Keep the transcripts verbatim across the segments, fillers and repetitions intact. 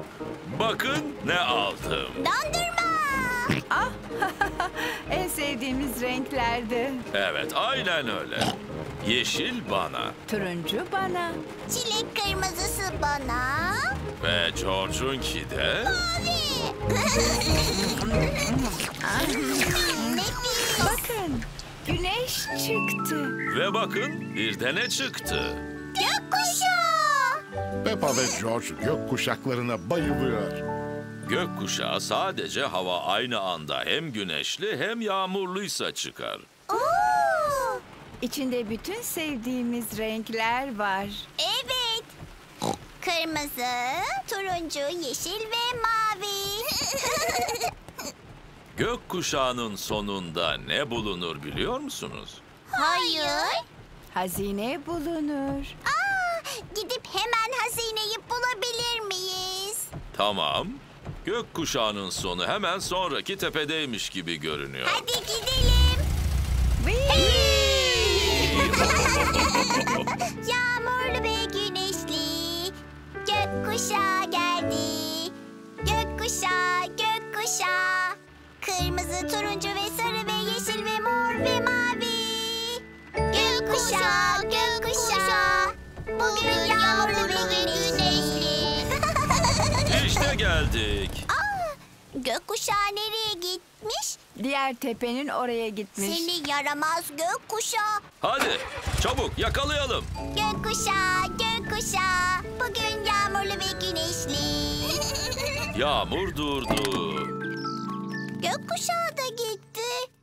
Bakın ne aldım. Dondurma. Ah, en sevdiğimiz renklerdi. Evet, aynen öyle. Yeşil bana Turuncu bana. Çilek kırmızısı bana. ve George'unki de... Mavi. Nefis. Bakın, güneş çıktı. Ve bakın bir de ne çıktı? Gökkuşağı. Peppa ve George gökkuşaklarına bayılıyor. Gökkuşağı sadece hava aynı anda hem güneşli hem yağmurluysa çıkar. Oo. İçinde bütün sevdiğimiz renkler var. Evet. Kırmızı, turuncu, yeşil ve mavi. Gökkuşağının sonunda ne bulunur biliyor musunuz? Hayır. Hazine bulunur. Aa, gidip hemen hazineyi bulabilir miyiz? Tamam. Gökkuşağının sonu hemen sonraki tepedeymiş gibi görünüyor. Hadi gidelim. Yağmurlu ve güneşli gökkuşağı geldi. Gökkuşağı, gökkuşağı. Kırmızı, turuncu ve sarı ve yeşil ve mor ve mavi. Gökkuşağı, gökkuşağı. Bugün yağmurlu ve güneşli. İşte geldik. Aa, gökkuşağı nereye gitmiş? Diğer tepenin oraya gitmiş. Seni yaramaz gökkuşağı. Hadi çabuk yakalayalım. Gökkuşağı, gökkuşağı. Bugün yağmurlu ve güneşli. Yağmur durdu. Gökkuşağı da gitti.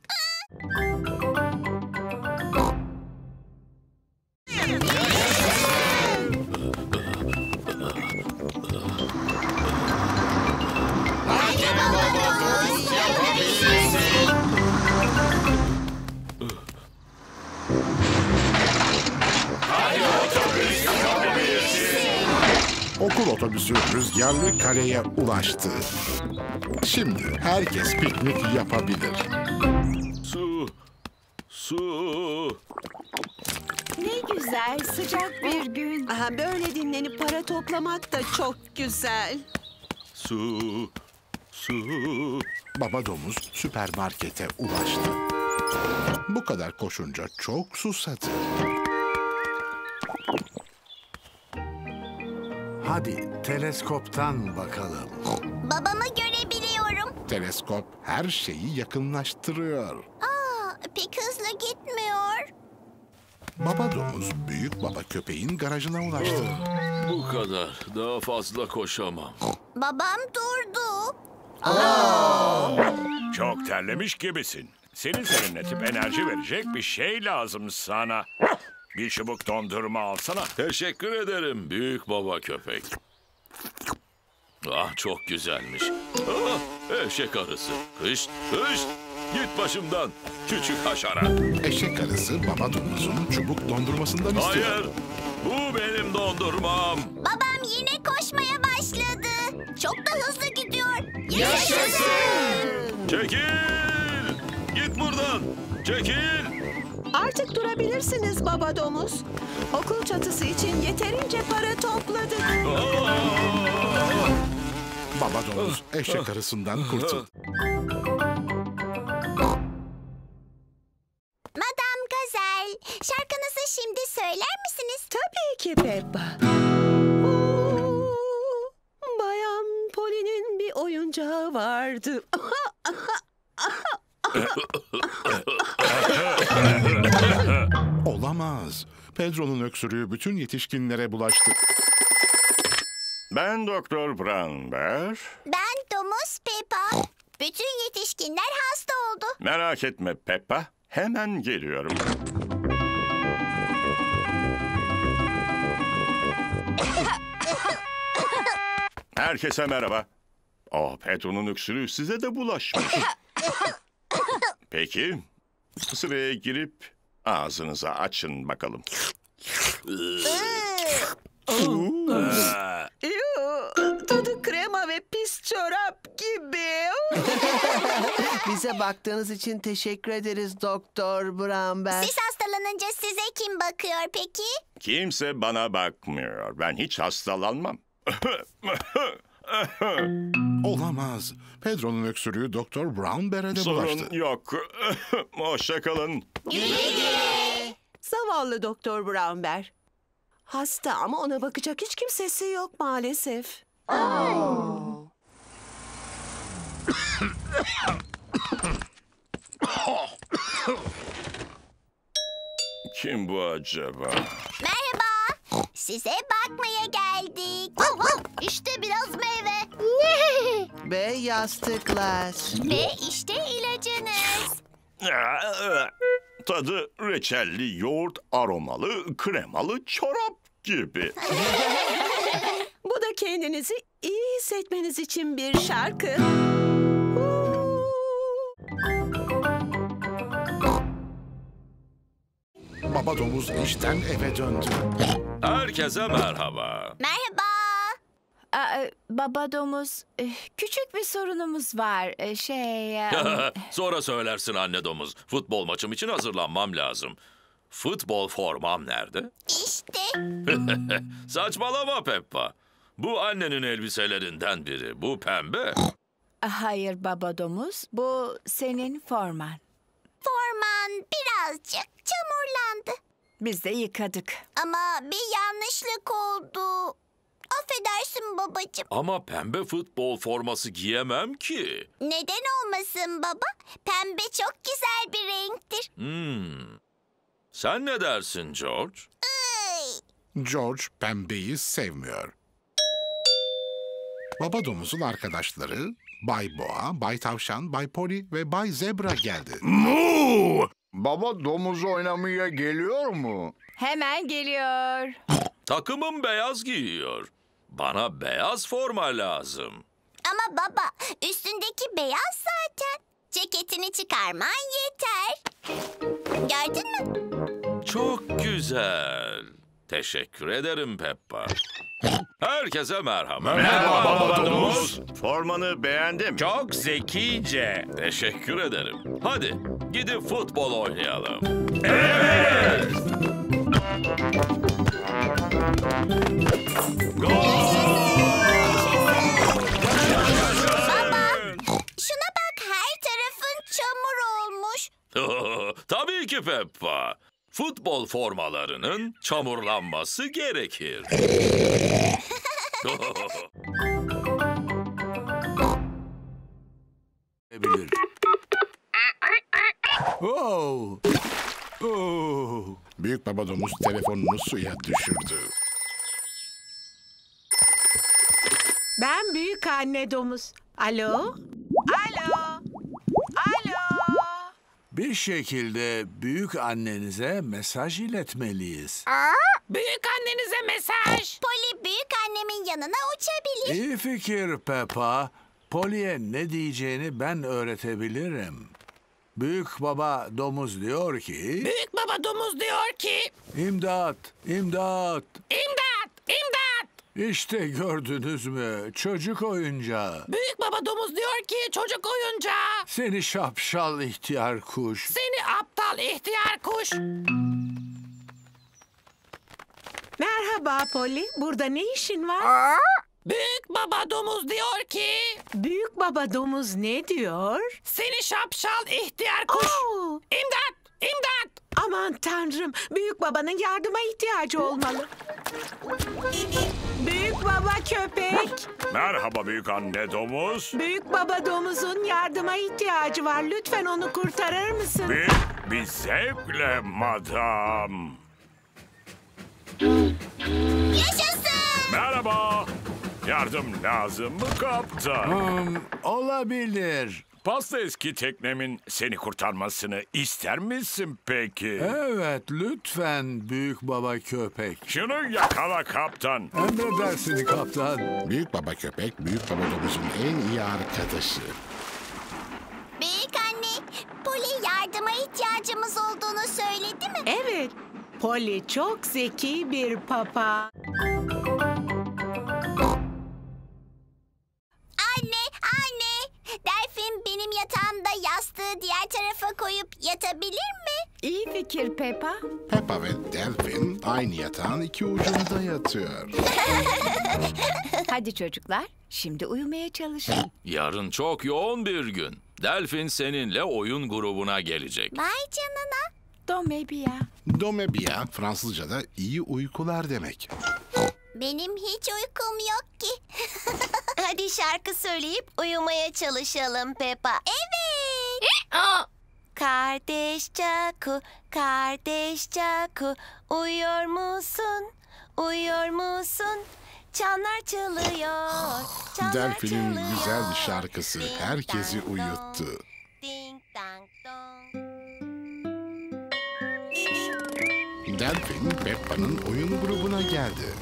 Okul otobüsü rüzgarlı kaleye ulaştı. Şimdi herkes piknik yapabilir. Su, su. Ne güzel, sıcak bir gün. Aha, böyle dinlenip para toplamak da çok güzel. Su, su. Baba domuz süpermarkete ulaştı. Bu kadar koşunca çok susadı. Hadi teleskoptan bakalım. Babamı görebiliyorum. Teleskop her şeyi yakınlaştırıyor. Aa, pek hızlı gitmiyor. Baba domuz büyük baba köpeğin garajına ulaştı. Bu kadar. Daha fazla koşamam. Babam durdu. Çok terlemiş gibisin. Seni serinletip enerji verecek bir şey lazım sana. Bir çubuk dondurma alsana. Teşekkür ederim büyük baba köpek. Ah çok güzelmiş. Ah, eşek arısı. Kış, kış. Git başımdan küçük haşerat. Eşek arısı baba domuzun çubuk dondurmasından istiyor. Hayır, bu benim dondurmam. Babam yine koşmaya başladı. Çok da hızlı gidiyor. Çekil! Git buradan. Çekil. Artık durabilirsiniz baba domuz. Okul çatısı için yeterince para topladık. Aa! Baba domuz eşek arısından kurtuldu. Madam Gazel, şarkınızı şimdi söyler misiniz? Tabii ki Peppa. Oo, Bayan Poli'nin bir oyuncağı vardı. Olamaz. Pedro'nun öksürüğü bütün yetişkinlere bulaştı. Ben Doktor Branber. Ben Domuz Peppa. Bütün yetişkinler hasta oldu. Merak etme Peppa. Hemen geliyorum. Herkese merhaba. Oh, Pedro'nun öksürüğü size de bulaşmış. Peki, sıraya girip ağzınızı açın bakalım. Yoo, tadı krema ve pis çorap gibi. Bize baktığınız için teşekkür ederiz Doktor Bramber. Siz hastalanınca size kim bakıyor peki? Kimse bana bakmıyor. Ben hiç hastalanmam. Olamaz. Pedro'nun öksürüğü Doktor Brown Bear'e bulaştı. Sorun yok. Hoşça kalın. Zavallı Doktor Brown Bear. Hasta ama ona bakacak hiç kimsesi yok maalesef. Kim bu acaba? Merhaba. Size bakmaya geldik. İşte biraz meyve. Ve yastıklar. Ve işte ilacınız. Tadı reçelli, yoğurt aromalı, kremalı çorap gibi. Bu da kendinizi iyi hissetmeniz için bir şarkı. Baba domuz işten eve döndü. Herkese merhaba. Merhaba. Aa, baba domuz, eh, küçük bir sorunumuz var. Eh, Şey... eh, Sonra söylersin anne domuz. Futbol maçım için hazırlanmam lazım. Futbol formam nerede? İşte. Saçmalama Peppa. Bu annenin elbiselerinden biri. Bu pembe. Hayır baba domuz, bu senin forman. Forman birazcık çamurlandı. Biz de yıkadık. Ama bir yanlışlık oldu. Affedersin babacığım. Ama pembe futbol forması giyemem ki. Neden olmasın baba? Pembe çok güzel bir renktir. Hmm. Sen ne dersin George? Iy. George pembeyi sevmiyor. Baba domuzun arkadaşları Bay Boğa, Bay Tavşan, Bay Poli ve Bay Zebra geldi. Mu! Baba domuz oynamaya geliyor mu? Hemen geliyor. Takımım beyaz giyiyor. Bana beyaz forma lazım. Ama baba üstündeki beyaz zaten. Ceketini çıkarman yeter. Gördün mü? Çok güzel. Teşekkür ederim Peppa. Herkese merhaba. Merhaba baba domuz. Formanı beğendim. Çok zekice. Teşekkür ederim. Hadi gidip futbol oynayalım. Şuna bak her tarafın çamur olmuş. Tabii ki Peppa. Futbol formalarının çamurlanması gerekir. Bilir. Oh. Oh. Büyük baba domuz telefonunu suya düşürdü. Ben büyük anne domuz. Alo? Alo. Alo. Bir şekilde büyük annenize mesaj iletmeliyiz. Büyük annenize mesaj. Poli büyük annemin yanına uçabilir. İyi fikir Peppa. Poli'ye ne diyeceğini ben öğretebilirim. Büyük baba domuz diyor ki... Büyük baba domuz diyor ki... İmdat, imdat. İmdat, imdat. İşte gördünüz mü? Çocuk oyuncağı. Büyük baba domuz diyor ki çocuk oyuncağı. Seni şapşal ihtiyar kuş. Seni aptal ihtiyar kuş. Merhaba Polly. Burada ne işin var? Büyük baba domuz diyor ki... Büyük baba domuz ne diyor? Seni şapşal ihtiyar kuş. Oo, İmdat, imdat. aman tanrım. Büyük babanın yardıma ihtiyacı olmalı. Büyük baba köpek. Merhaba büyük anne domuz. Büyük baba domuzun yardıma ihtiyacı var. Lütfen onu kurtarır mısın? Bir, bir zevkle madam. Yaşasın. Merhaba. Yardım lazım mı kaptan? Hmm, olabilir. Pasta eski teknemin seni kurtarmasını ister misin peki? Evet, lütfen büyük baba köpek. Şunu yakala kaptan. Emredersin kaptan. Büyük baba köpek, büyük baba domuzun en iyi arkadaşı. Büyük anne, Poli yardıma ihtiyacımız olduğunu söyledi mi? Evet. Polly çok zeki bir papa. Anne, anne. Delfin benim yatağımda yastığı diğer tarafa koyup yatabilir mi? İyi fikir. fikir Peppa. Peppa ve Delfin aynı yatağın iki ucunda yatıyor. Hadi çocuklar, şimdi uyumaya çalışın. Yarın çok yoğun bir gün. Delfin seninle oyun grubuna gelecek. Vay canına. Domebia. Domebia Fransızca'da iyi uykular demek. Benim hiç uykum yok ki. Hadi şarkı söyleyip uyumaya çalışalım Peppa. Evet. Kardeş Caku, kardeş Caku, uyuyor musun? Uyuyor musun? Çanlar çalıyor. Çanlar Delfin'in çalıyor. güzel bir şarkısı Ding herkesi dang uyuttu. dong, ding dang dong. Delfin Peppa'nın oyun grubuna geldi.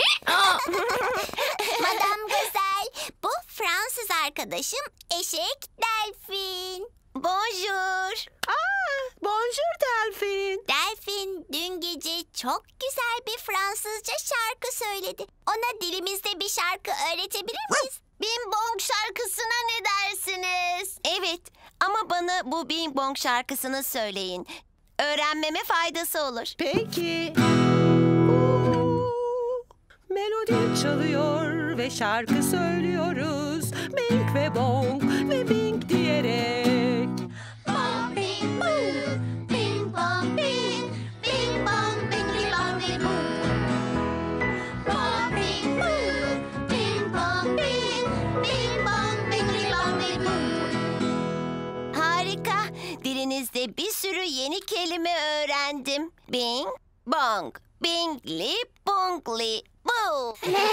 Madame Güzel, bu Fransız arkadaşım Eşek Delfin. Bonjour. Aa, bonjour Delfin. Delfin dün gece çok güzel bir Fransızca şarkı söyledi. Ona dilimizde bir şarkı öğretebilir miyiz? Bing Bong şarkısına ne dersiniz? Evet, ama bana bu Bing Bong şarkısını söyleyin. Öğrenmeme faydası olur. Peki. Oo, melodi çalıyor ve şarkı söylüyoruz. Bing ve bong ve bing diyerek. Bong bing boo, bing bong bing, bing bong bingli bongli boo. Bong bing boo, bing bong bing, bing bong bingli bongli boo. Harika. Dilinizde bir sürü yeni kelime öğrendim. Bing bong, bingli bongli boo.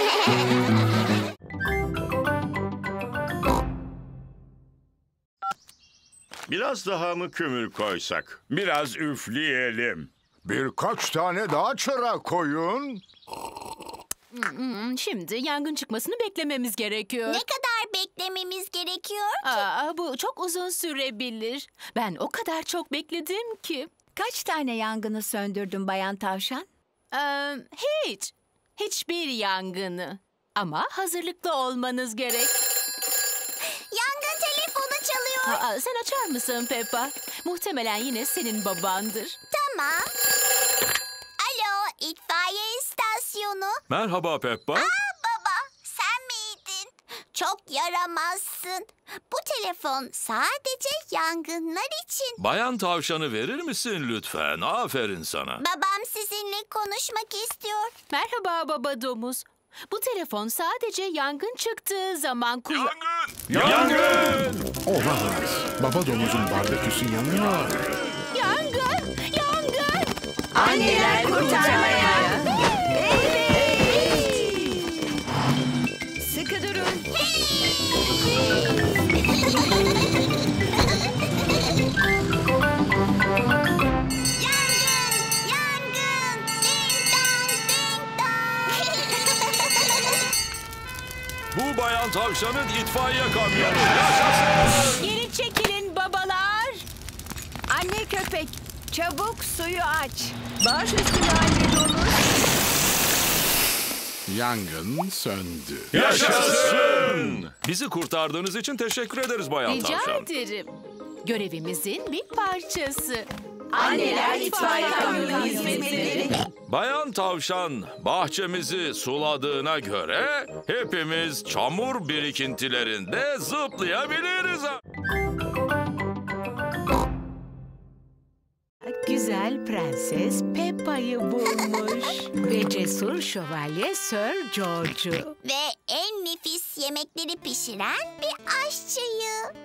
Biraz daha mı kömür koysak? Biraz üfleyelim. Birkaç tane daha çırak koyun. Hmm, Şimdi yangın çıkmasını beklememiz gerekiyor. Ne kadar beklememiz gerekiyor? Aa, bu çok uzun sürebilir. Ben o kadar çok bekledim ki. Kaç tane yangını söndürdün Bayan Tavşan? Ee, hiç. Hiçbir yangını. Ama hazırlıklı olmanız gerek. Yangın telefonu çalıyor. Aa, sen açar mısın Peppa? Muhtemelen yine senin babandır. Tamam. Alo, itfaiye istasyonu. Merhaba Peppa. Aa baba, sen miydin? Çok yaramazsın. Bu telefon sadece yangınlar için. Bayan Tavşan'ı verir misin lütfen? Aferin sana. Babam sizinle konuşmak istiyor. Merhaba baba domuz. Bu telefon sadece yangın çıktığı zaman kullan... Yangın! Olamaz. Baba domuzun barbeküsü yanıyor. Yangın! Yangın! Anneler kurtarmaya. Sıkı durun. Yangın! Yangın! Ding dong, ding dong. Bu Bayan Tavşan'ın itfaiye kamyonu. Yaşasın! Geri çekilin babalar! Anne köpek, çabuk suyu aç. Baş üstüne anne domuz. Yangın söndü. Yaşasın! Bizi kurtardığınız için teşekkür ederiz Bayan Rica Tavşan. ederim. Görevimizin bir parçası. Anneler itfaiye kamyonu hizmetleri. Bayan Tavşan bahçemizi suladığına göre hepimiz çamur birikintilerinde zıplayabiliriz. Güzel prenses Peppa'yı bulmuş ve cesur şövalye Sir George'u. Ve en nefis yemekleri pişiren bir aşçıyı.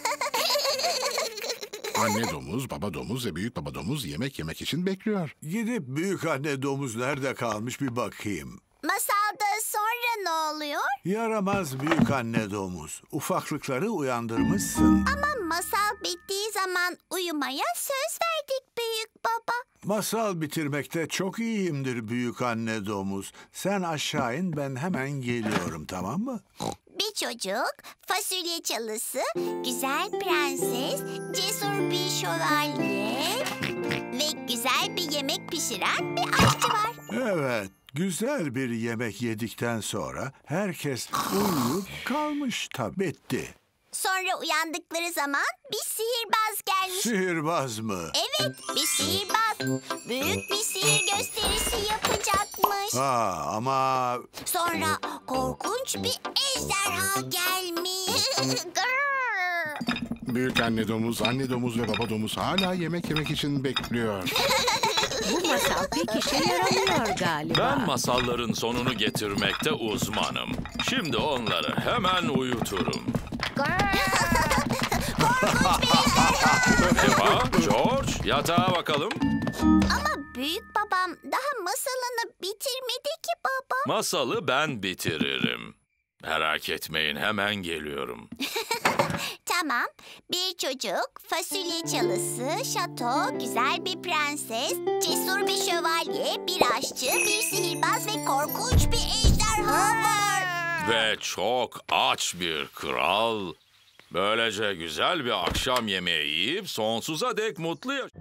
Anne domuz, baba domuz ve büyük baba domuz yemek yemek için bekliyor. Gidip büyük anne domuz nerede kalmış bir bakayım. Masalda sonra ne oluyor? Yaramaz büyük anne domuz. Ufaklıkları uyandırmışsın. Ama masal bittiği zaman uyumaya söz verdik büyük baba. Masal bitirmekte çok iyiyimdir büyük anne domuz. Sen aşağı in, ben hemen geliyorum, tamam mı? Bir çocuk, fasulye çalısı, güzel prenses, cesur bir şövalye ve güzel bir yemek pişiren bir aşçı var. Evet, güzel bir yemek yedikten sonra herkes uyuyup kalmış tabii. Bitti. Sonra uyandıkları zaman bir sihirbaz gelmiş. Sihirbaz mı? Evet, bir sihirbaz. Büyük bir sihir gösterisi yapacakmış. Ha, ama Sonra korkunç bir ejderha gelmiş. Grrr. Büyük anne domuz, anne domuz ve baba domuz hala yemek yemek için bekliyor. Bu masal pek işe yaramıyor galiba. Ben masalların sonunu getirmekte uzmanım. Şimdi onları hemen uyuturum. Peppa, George, yatağa bakalım. Ama büyük babam daha masalını bitirmedi ki baba. Masalı ben bitiririm. Merak etmeyin, hemen geliyorum. Tamam. Bir çocuk, fasulye çalısı, şato, güzel bir prenses, cesur bir şövalye, bir aşçı, bir sihirbaz ve korkunç bir ejderha var. Ve çok aç bir kral. Böylece güzel bir akşam yemeği yiyip sonsuza dek mutlu yaş...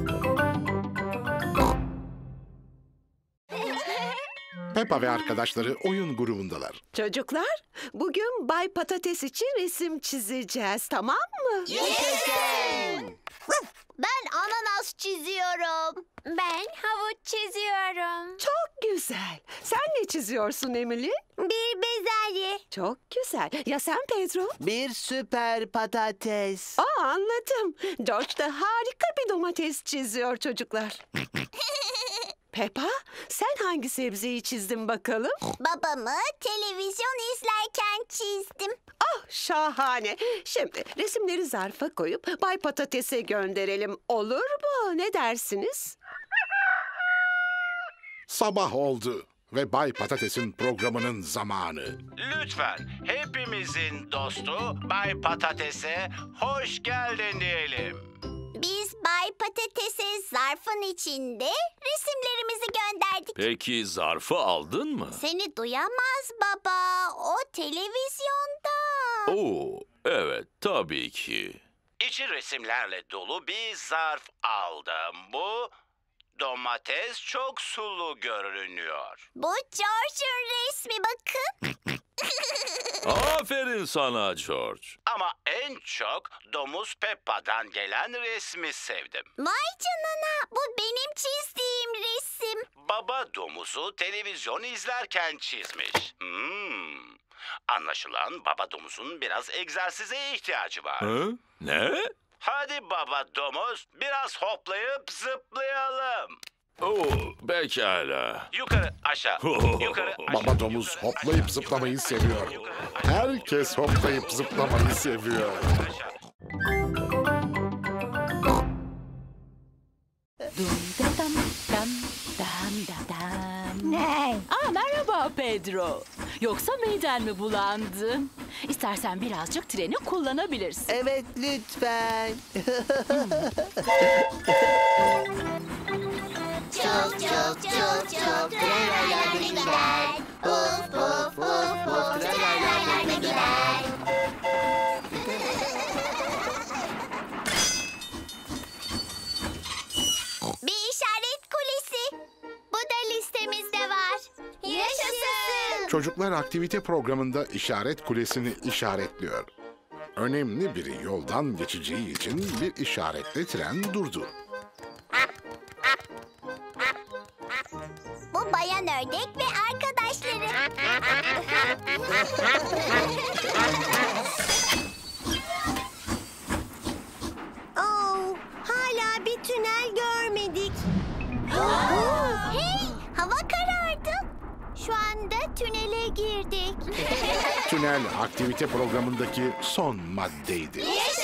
Peppa ve arkadaşları oyun grubundalar. Çocuklar, bugün Bay Patates için resim çizeceğiz, tamam mı? Ben ananas çiziyorum. Ben havuç çiziyorum. Çok güzel. Sen ne çiziyorsun Emily? Bir bezelye. Çok güzel. Ya sen Pedro? Bir süper patates. Aa, anladım. George da harika bir domates çiziyor çocuklar. Peppa, sen hangi sebzeyi çizdin bakalım? Babamı televizyon izlerken çizdim. Ah, şahane. Şimdi resimleri zarfa koyup Bay Patates'e gönderelim. Olur mu? Ne dersiniz? Sabah oldu ve Bay Patates'in programının zamanı. Lütfen hepimizin dostu Bay Patates'e hoş geldin diyelim. Biz Bay Patates'e zarfın içinde resimlerimizi gönderdik. Peki zarfı aldın mı? Seni duyamaz baba. O televizyonda. Oo, evet tabii ki. İçi resimlerle dolu bir zarf aldım. Bu domates çok sulu görünüyor. Bu George'un resmi, bakın. Aferin sana George. Ama en çok domuz Peppa'dan gelen resmi sevdim. Vay canına, bu benim çizdiğim resim. Baba domuzu televizyon izlerken çizmiş. Hmm. Anlaşılan baba domuzun biraz egzersize ihtiyacı var. Hı? Ne? Hadi baba domuz biraz hoplayıp zıplayalım. Oo, pekala. Yukarı aşağı. Yukarı aşağı. Baba domuz hoplayıp zıplamayı seviyor. Herkes hoplayıp zıplamayı seviyor. Dum da dam dam dam da dam. Ne? Aa, merhaba Pedro. Yoksa miden mi bulandı? İstersen birazcık treni kullanabilirsin. Evet, lütfen. Çok çok çok çok traylarla gider. Puf puf puf puf traylarla gider. Bir işaret kulesi. Bu da listemizde var. Yaşasın. Çocuklar aktivite programında işaret kulesini işaretliyor. Önemli biri yoldan geçeceği için bir işaretle tren durdu. Bu bayan ördek ve arkadaşları. Oh, hala bir tünel görmedik. Hey, hava karardı. Şu anda tünele girdik. Tünel aktivite programındaki son maddeydi.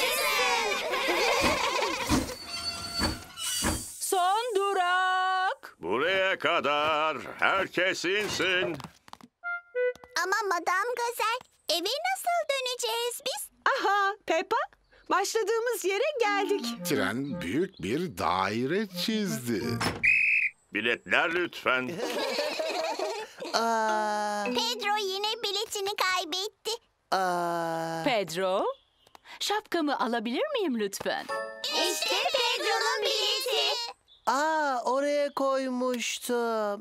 Son durak. Buraya kadar herkes insin. Ama Madame Gazel, eve nasıl döneceğiz biz? Aha, Peppa, başladığımız yere geldik. Tren büyük bir daire çizdi. Biletler lütfen. Aa, Pedro yine biletini kaybetti. aa. Pedro, şapkamı alabilir miyim lütfen? İşte Pedro'nun bileti. Aa, oraya koymuştum.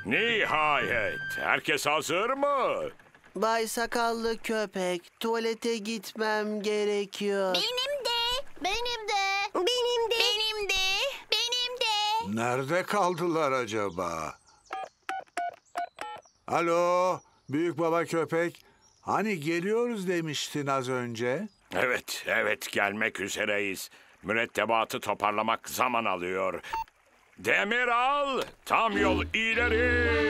Nihayet. Herkes hazır mı? Bay Sakallı Köpek, tuvalete gitmem gerekiyor. Benim de. Benim de. Benim de. Benim de. Benim de. Nerede kaldılar acaba? Alo, büyük baba köpek. Hani geliyoruz demiştin az önce. Evet, evet gelmek üzereyiz. Mürettebatı toparlamak zaman alıyor. Demir al, tam yol ileri.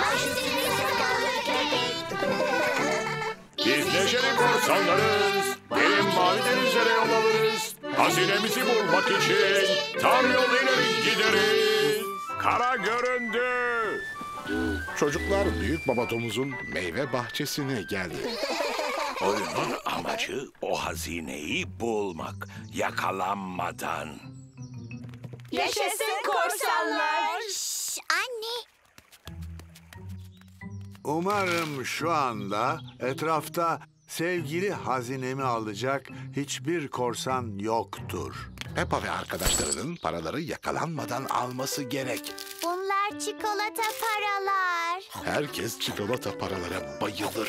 Biz neşeli korsanlarız. Derin mavi denizlere yol alırız. Hazinemizi bulmak için tam yol ileri gideriz. Kara göründü. Çocuklar büyük baba domuzun meyve bahçesine geldi. Oyunun amacı o hazineyi bulmak, yakalanmadan. Yaşasın korsanlar. Şş, anne. Umarım şu anda etrafta sevgili hazinemi alacak hiçbir korsan yoktur. Peppa ve arkadaşlarının paraları yakalanmadan alması gerek. Bunlar çikolata paralar. Herkes çikolata paralara bayılır.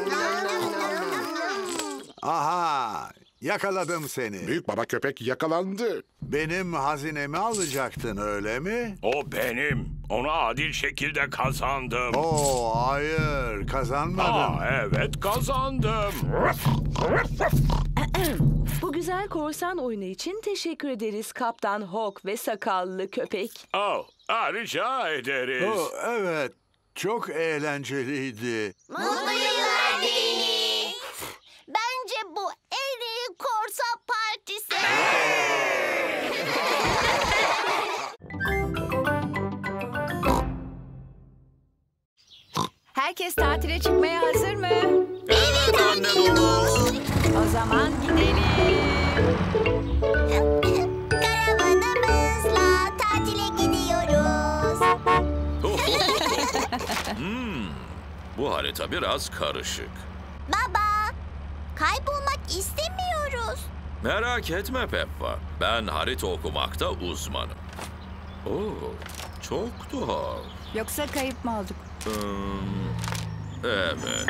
Aha, yakaladım seni. Büyük baba köpek yakalandı. Benim hazinemi alacaktın öyle mi? O benim. Onu adil şekilde kazandım. Oo, hayır, kazanmadım. Aa, evet kazandım. Bu güzel korsan oyunu için teşekkür ederiz Kaptan Hawk ve Sakallı Köpek. Oh, aa, rica ederiz. Oo, evet, çok eğlenceliydi. Mutlu yıllar Deni. Bence bu en iyi korsan partisi. Herkes tatile çıkmaya hazır mı? Evet anne domuz. O zaman gidelim. Karavanımızla tatile gidiyoruz. Hmm, bu harita biraz karışık. Baba, kaybolmak istemiyoruz. Merak etme Peppa. Ben harita okumakta uzmanım. Oo, çok tuhaf. Yoksa kayıp mı olduk? Hmm, evet.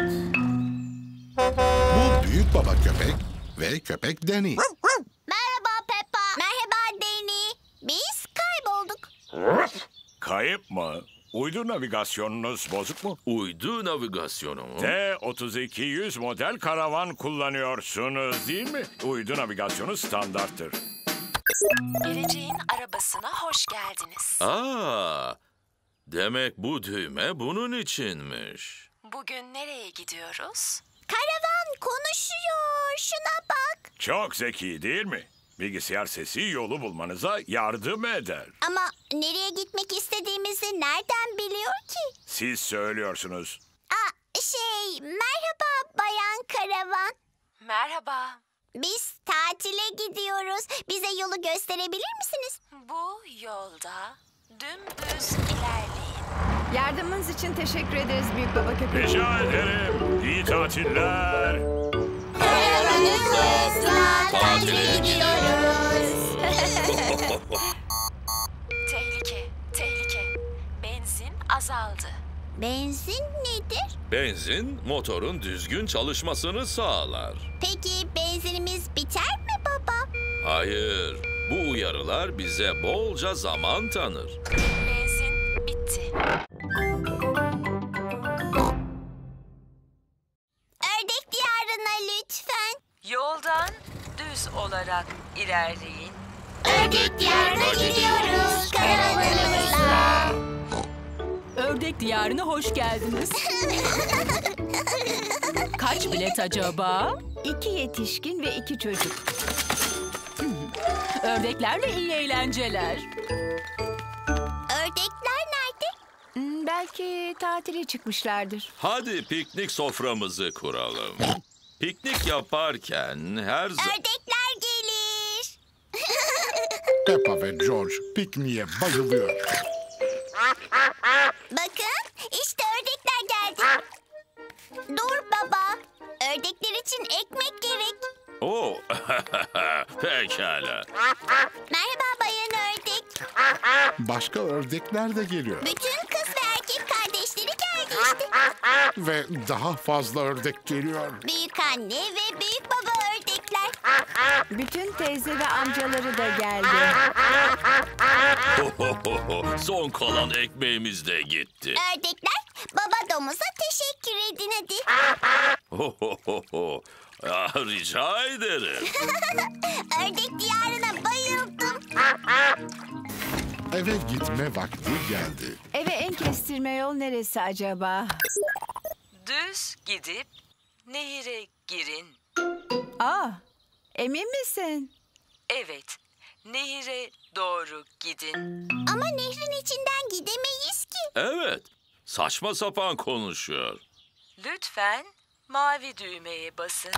Bu büyük baba köpek ve köpek Deni. Merhaba Peppa. Merhaba Deni. Biz kaybolduk. Kayıp mı? Uydu navigasyonunuz bozuk mu? Uydu navigasyonu mu? T otuz iki yüz model karavan kullanıyorsunuz değil mi? Uydu navigasyonu standarttır. Geleceğin arabasına hoş geldiniz. Aa, demek bu düğme bunun içinmiş. Bugün nereye gidiyoruz? Karavan konuşuyor. Şuna bak. Çok zeki değil mi? Bilgisayar sesi yolu bulmanıza yardım eder. Ama nereye gitmek istediğimizi nereden biliyor ki? Siz söylüyorsunuz. Aa, şey, merhaba Bayan Karavan. Merhaba. Biz tatile gidiyoruz. Bize yolu gösterebilir misiniz? Bu yolda dümdüz ilerleyin. Yardımınız için teşekkür ederiz büyük baba köpek. Rica ederim. İyi tatiller. Karavanımızla tatile gidiyoruz. Tehlike, tehlike. Benzin azaldı. Benzin nedir? Benzin motorun düzgün çalışmasını sağlar. Peki benzinimiz biter mi baba? Hayır, bu uyarılar bize bolca zaman tanır. Benzin bitti. Ördek diyarına lütfen. Yoldan düz olarak ilerleyin. Ördek diyarına gidiyoruz karavanımızla. Ördek diyarına hoş geldiniz. Kaç bilet acaba? İki yetişkin ve iki çocuk. Ördeklerle iyi eğlenceler. Ördekler nerede? Hmm, belki tatile çıkmışlardır. Hadi piknik soframızı kuralım. Piknik yaparken her zaman... Ördekler gelir. Peppa ve George pikniğe bayılıyor. Bakın işte ördekler geldi. Dur baba. Ördekler için ekmek gerek. Oo, pekala. Merhaba bayan ördek. Başka ördekler de geliyor. Bütün kız ve erkek Ve daha fazla ördek geliyor. Büyük anne ve büyük baba ördekler. Bütün teyze ve amcaları da geldi. Son kalan ekmeğimiz de gitti. Ördekler, baba domuza teşekkür edin hadi. Ya, rica ederim. Ördek diyarına bayıldım. Eve gitme vakti geldi. Eve en kestirme yol neresi acaba? Düz gidip nehire girin. Aa, emin misin? Evet, nehire doğru gidin. Ama nehrin içinden gidemeyiz ki. Evet, saçma sapan konuşuyor. Lütfen mavi düğmeye basın.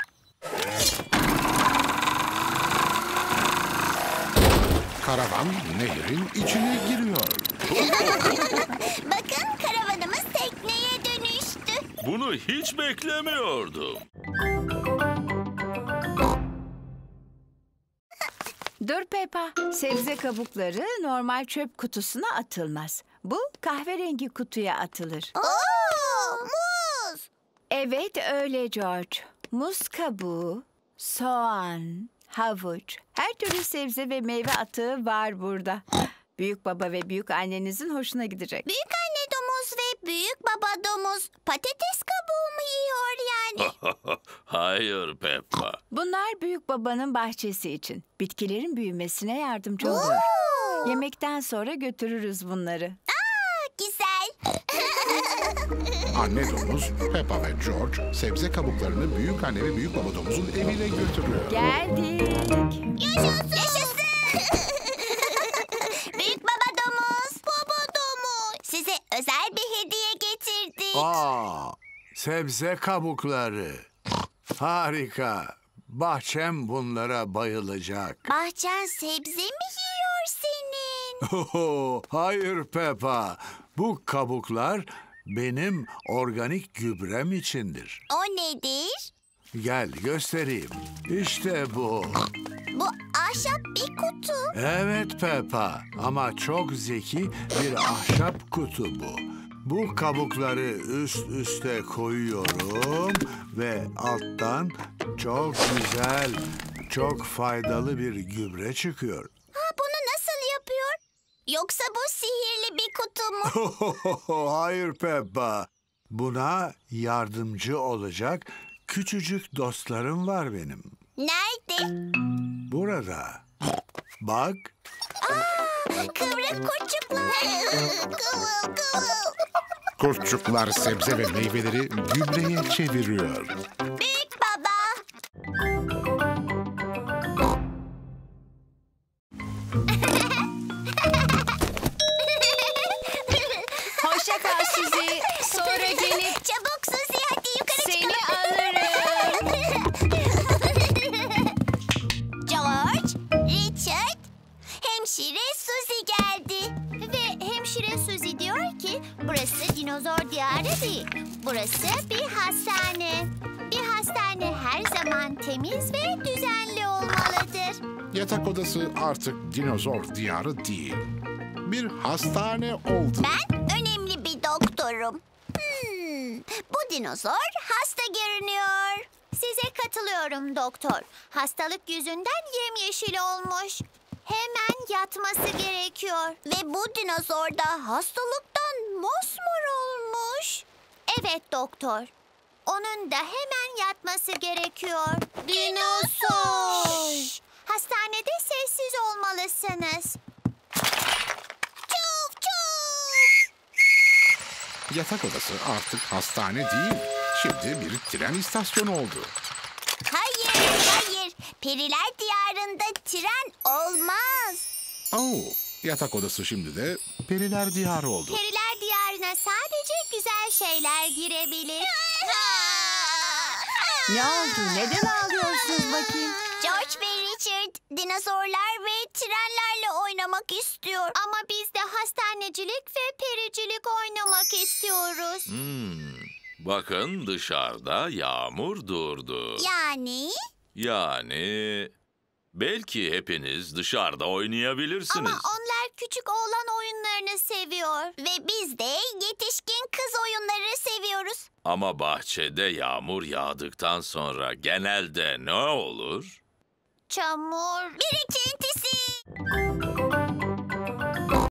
Karavan nehrin içine giriyor. Bakın karavanımız tekneye dönüştü. Bunu hiç beklemiyordum. Dur Peppa, sebze kabukları normal çöp kutusuna atılmaz. Bu kahverengi kutuya atılır. Oo, muz. Evet öyle George. Muz kabuğu, soğan, havuç, her türlü sebze ve meyve atığı var burada. Büyük baba ve büyük annenizin hoşuna gidecek. Büyük anne domuz ve büyük baba domuz patates kabuğu mu yiyor yani? Hayır Peppa. Bunlar büyük babanın bahçesi için. Bitkilerin büyümesine yardımcı oluyor. Oo. Yemekten sonra götürürüz bunları. Aa, güzel. Anne domuz, Peppa ve George sebze kabuklarını büyük anne ve büyük baba domuzun evine götürüyor. Geldik. Yaşasın. Yaşasın. Büyük baba domuz. Baba domuz. Size özel bir hediye getirdik. Aa, sebze kabukları. Harika. Bahçem bunlara bayılacak. Bahçen sebze mi yiyor senin? Oho, hayır Peppa. Bu kabuklar benim organik gübrem içindir. O nedir? Gel göstereyim. İşte bu. Bu ahşap bir kutu. Evet Peppa ama çok zeki bir ahşap kutu bu. Bu kabukları üst üste koyuyorum ve alttan çok güzel, çok faydalı bir gübre çıkıyor. Ha, bunu nasıl yapıyor? Yoksa bu sihirli bir kutu mu? Hayır Peppa. Buna yardımcı olacak küçücük dostlarım var benim. Nerede? Burada. Bak. Aa, kıvrık kurtçuklar. Kıvıl kıvıl. Kurtçuklar sebze ve meyveleri gübreye çeviriyor. Büyük baba. Hoşça kal Suzy. Sonra gelip Çabuk Suzy, hadi yukarı seni çıkalım. alırım. George, Richard, hemşire Suzy geldi. Ve hemşire Suzy diyor ki burası dinozor diyarı değil. Burası bir hastane. Bir hastane her zaman temiz ve düzenli olmalıdır. Yatak odası artık dinozor diyarı değil. Bir hastane oldu. Ben önemli bir doktorum. Hmm, bu dinozor hasta görünüyor. Size katılıyorum doktor. Hastalık yüzünden yemyeşil olmuş. Hemen yatması gerekiyor. Ve bu dinozor da hastalıktan mosmor olmuş. Evet doktor. Onun da hemen yatması gerekiyor. Dinozor. Şşş, hastanede sessiz olmalısınız. Çuf çuf. Yatak odası artık hastane değil. Şimdi bir tren istasyonu oldu. Hayır, hayır. Periler diyarında tren olmaz. Oo, yatak odası şimdi de periler diyarı oldu. Periler diyarına sadece güzel şeyler girebilir. Ne oldu? Neden ağlıyorsunuz bakayım? George ve Richard dinozorlar ve trenlerle oynamak istiyor. Ama biz de hastanecilik ve pericilik oynamak istiyoruz. Hmm, bakın dışarıda yağmur durdu. Yani? Yani belki hepiniz dışarıda oynayabilirsiniz. Ama onlar küçük küçük oğlan oyunlarını seviyor. Ve biz de yetişkin kız oyunları seviyoruz. Ama bahçede yağmur yağdıktan sonra genelde ne olur? Çamur. Birikin.